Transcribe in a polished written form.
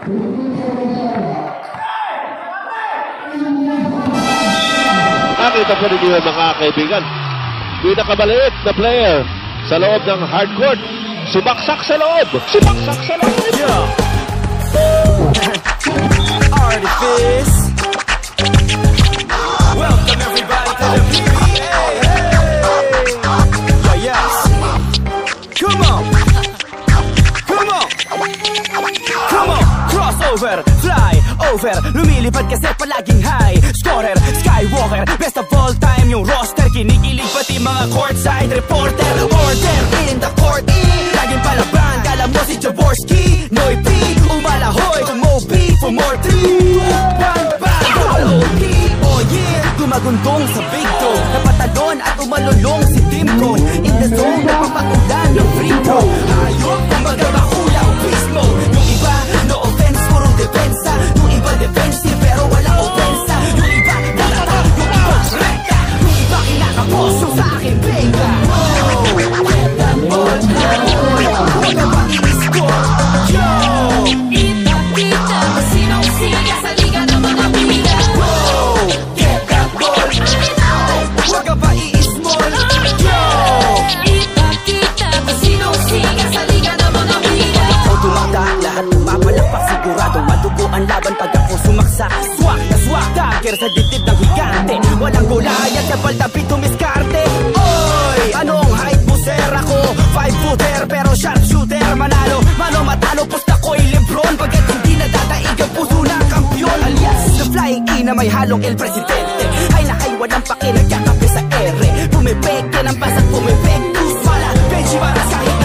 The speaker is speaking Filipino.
Nakita po ninyo mga kaibigan, pinakamaliit na player sa loob ng hardcourt. Sumaksak sa loob! Sumaksak sa loob! Yeah. Artifice. Welcome everybody to the PBA. Hey. Yeah. Come on. Come on. Come on. Crossover. Fly over. Lumilipad kasi palaging high. Scorer. Skywalker. Best of all time yung roster. Kinikilig pati mga courtside reporter. Order in the court. Laging palaban. Kala mo si Jaworski. Noy P. Umalahoy. Tumobi for more three. Bang bang. OT. Oh yeah. Gumagundong sa big toe. Napatalon at umalulong si Dimcon. In the zone. Napapagulan ng free throw. Ayok. Kumaga makulaw. Beast mode. Yung iba. No offense. Puro depensa. Yung iba defensive. Pero wala offensa. Yung iba. Dalata. Yung iba. Rekta. Yung iba kinakaposo sa akin. Benga. Ipakita mo sinong siga sa liga ng mga pila. Get that ball. Huwag ka pa i-small. Ipakita mo sinong siga sa liga ng mga pila. Ako tumata, lahat pumapalakpak. Siguradong madugo ang laban pag ako sumaksak. Swak na swak, dagger sa dibdib ng higante. Walang gulayan, kapal tapit tumiskarte. Oy, anong height mo sir ako? 5-footer pero sharpshooter. Manalo, mano matalo, pusta ko'y Lebron. Pagkat hindi nadadaig ang puso ng kampyon. Alias, the flying E na may halong El Presidente. Ay na ay walang paki, nagkakape sa ere. Pumipeke ng basat, pumipek. Tusmala, Benji Maras kahit